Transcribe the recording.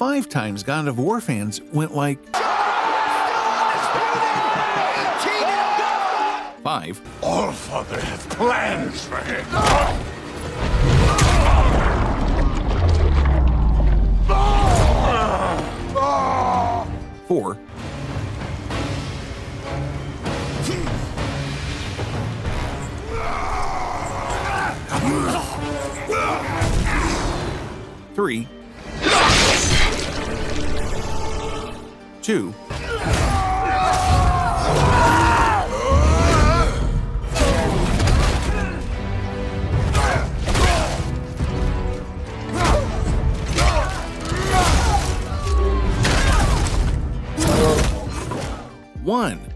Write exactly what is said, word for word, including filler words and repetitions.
five times God of War fans went like five. Allfather has plans for him. Four. Three. Two. One.